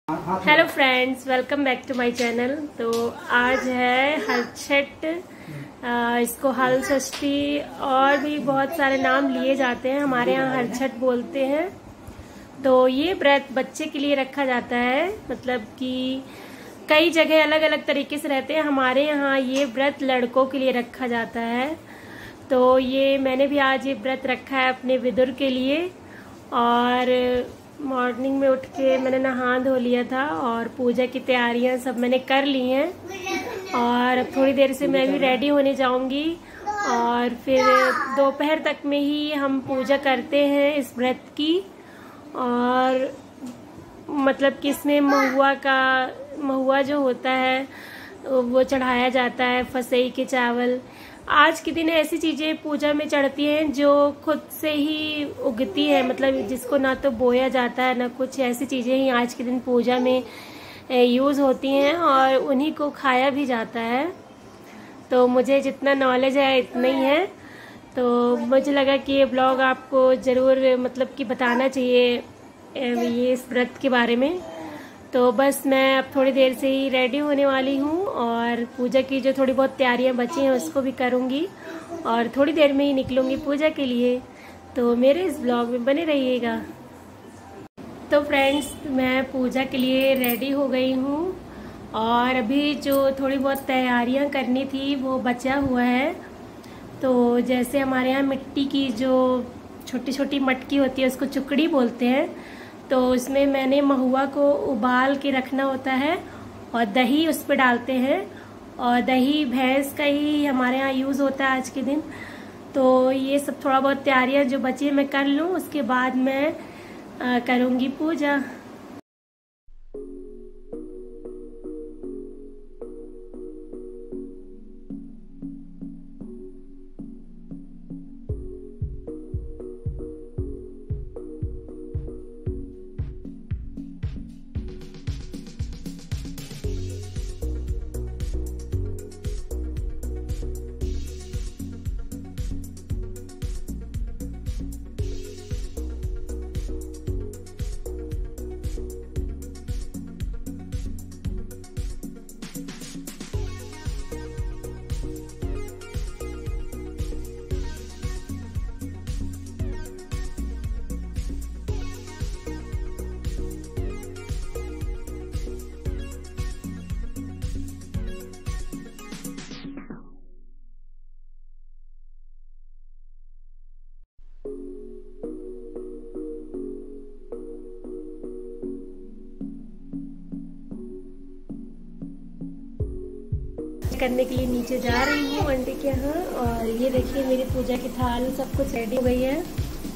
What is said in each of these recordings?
Hello friends, welcome back to my channel. तो आज है हलछठ, इसको हल षष्ठी और भी बहुत सारे नाम लिए जाते हैं। हमारे यहाँ हलछठ बोलते हैं। तो ये व्रत बच्चे के लिए रखा जाता है, मतलब कि कई जगह अलग अलग तरीके से रहते हैं। हमारे यहाँ ये व्रत लड़कों के लिए रखा जाता है। तो ये मैंने भी आज ये व्रत रखा है अपने विदुर के लिए। और मॉर्निंग में उठ के मैंने नहा धो लिया था और पूजा की तैयारियां सब मैंने कर ली हैं। और अब थोड़ी देर से मैं भी रेडी होने जाऊंगी और फिर दोपहर तक में ही हम पूजा करते हैं इस व्रत की। और मतलब कि इसमें महुआ जो होता है वो चढ़ाया जाता है, फसई के चावल। आज के दिन ऐसी चीजें पूजा में चढ़ती हैं जो खुद से ही उगती है, मतलब जिसको ना तो बोया जाता है ना कुछ। ऐसी चीजें ही आज के दिन पूजा में यूज होती हैं और उन्हीं को खाया भी जाता है। तो मुझे जितना नॉलेज है इतना ही है। तो मुझे लगा कि ये ब्लॉग आपको जरूर मतलब कि बताना चाहिए ये इस व्रत के बारे में। तो बस मैं अब थोड़ी देर से ही रेडी होने वाली हूँ और पूजा की जो थोड़ी बहुत तैयारियां बची हैं उसको भी करूँगी और थोड़ी देर में ही निकलूँगी पूजा के लिए। तो मेरे इस ब्लॉग में बने रहिएगा। तो फ्रेंड्स, मैं पूजा के लिए रेडी हो गई हूँ और अभी जो थोड़ी बहुत तैयारियां करनी थी वो बचा हुआ है। तो जैसे हमारे यहाँ मिट्टी की जो छोटी छोटी मटकी होती है उसको चुकड़ी बोलते हैं। तो उसमें मैंने महुआ को उबाल के रखना होता है और दही उस पर डालते हैं। और दही भैंस का ही हमारे यहाँ यूज़ होता है आज के दिन। तो ये सब थोड़ा बहुत तैयारियां जो बची है मैं कर लूँ, उसके बाद मैं करूँगी पूजा। करने के लिए नीचे जा रही हूँ आंटी के यहाँ। और ये देखिए मेरी पूजा की थाल सब कुछ रेडी हो गई है।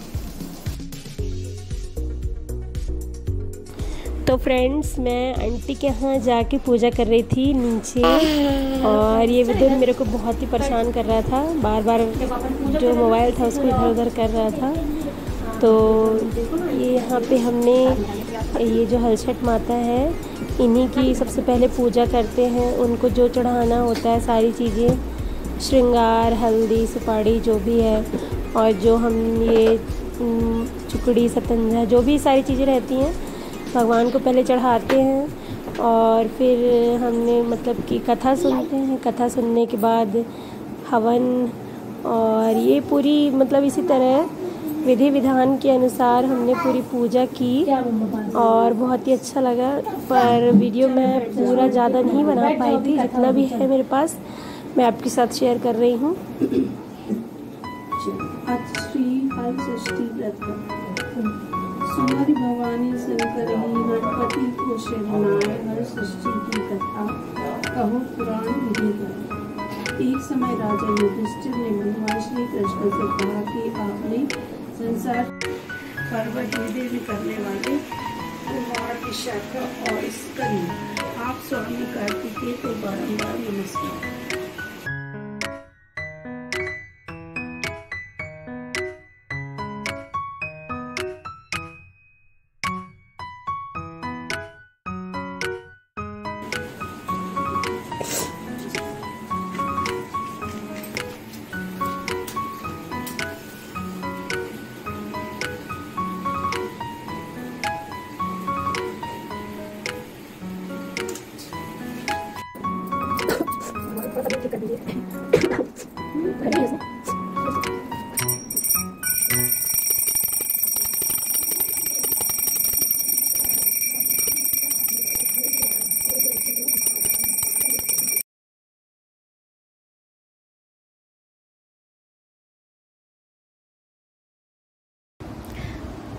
तो फ्रेंड्स, मैं आंटी के यहाँ जाके पूजा कर रही थी नीचे। और ये विदुर मेरे को बहुत ही परेशान कर रहा था, बार बार जो मोबाइल था उसको इधर उधर कर रहा था। तो ये यहाँ पे हमने ये जो हलछठ माता है इन्हीं की सबसे पहले पूजा करते हैं। उनको जो चढ़ाना होता है सारी चीज़ें, श्रृंगार, हल्दी, सुपारी जो भी है, और जो हम ये चुकड़ी, सतंजा, जो भी सारी चीज़ें रहती हैं भगवान को पहले चढ़ाते हैं। और फिर हमने मतलब कि कथा सुनते हैं। कथा सुनने के बाद हवन, और ये पूरी मतलब इसी तरह विधि विधान के अनुसार हमने पूरी पूजा की और बहुत ही अच्छा लगा। पर वीडियो मैं पूरा ज़्यादा नहीं बना पाई थी, जितना भी है मेरे पास मैं आपके साथ शेयर कर रही हूँ। श्री हल षष्ठी व्रत सुमरि भवानी शंकर गणपति को शरणाय हल षष्ठी की कथा कहो पुराण विधि कर। एक समय राजा युधिष्ठिर ने भगवान श्री कृष्ण से कहा कि आपने संसार पर्वत देवी करने वाले कुमार की शाखा और स्कंद, आप स्वामी कार्तिकेय को बारंबार नमस्कार।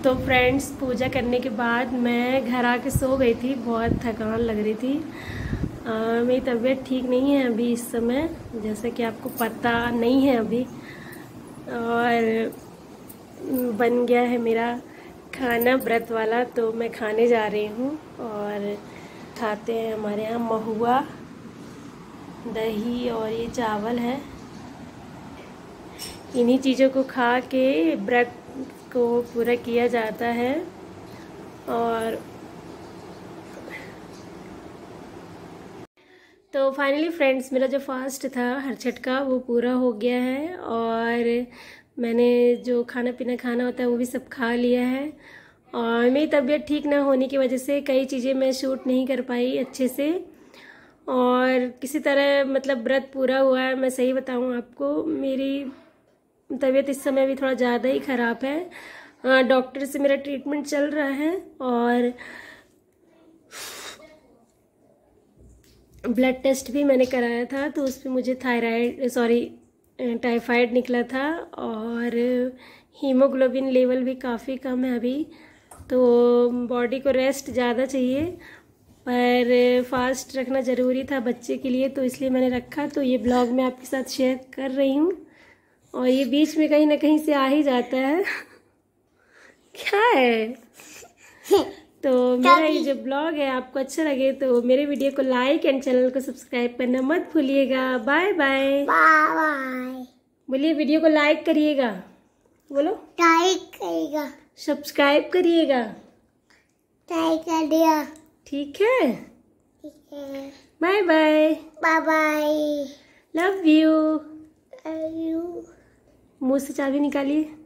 तो फ्रेंड्स, पूजा करने के बाद मैं घर आके सो गई थी। बहुत थकान लग रही थी। मेरी तबीयत ठीक नहीं है अभी इस समय, जैसे कि आपको पता नहीं है अभी। और बन गया है मेरा खाना व्रत वाला, तो मैं खाने जा रही हूँ। और खाते हैं हमारे यहाँ महुआ, दही और ये चावल है। इन्हीं चीज़ों को खा के व्रत को पूरा किया जाता है। और तो फाइनली फ्रेंड्स, मेरा जो फास्ट था हरछठ का वो पूरा हो गया है। और मैंने जो खाना पीना खाना होता है वो भी सब खा लिया है। और मेरी तबीयत ठीक ना होने की वजह से कई चीज़ें मैं शूट नहीं कर पाई अच्छे से। और किसी तरह मतलब व्रत पूरा हुआ है। मैं सही बताऊं आपको, मेरी तबीयत इस समय भी थोड़ा ज़्यादा ही ख़राब है। डॉक्टर से मेरा ट्रीटमेंट चल रहा है और ब्लड टेस्ट भी मैंने कराया था, तो उसमें मुझे टाइफाइड निकला था। और हीमोग्लोबिन लेवल भी काफ़ी कम है अभी, तो बॉडी को रेस्ट ज़्यादा चाहिए। पर फास्ट रखना ज़रूरी था बच्चे के लिए, तो इसलिए मैंने रखा। तो ये ब्लॉग मैं आपके साथ शेयर कर रही हूँ। और ये बीच में कहीं ना कहीं से आ ही जाता है। क्या है? तो मेरा ये जो ब्लॉग है आपको अच्छा लगे तो मेरे वीडियो को लाइक एंड चैनल को सब्सक्राइब करना मत भूलिएगा। Bye bye. बाय। बोलिए, वीडियो को लाइक करिएगा। बोलो, लाइक करिएगा, सब्सक्राइब करिएगा, ट्राई कर दिया। ठीक है, ठीक है। Bye bye. Bye bye. Love you. मुंह से चाबी निकालिए।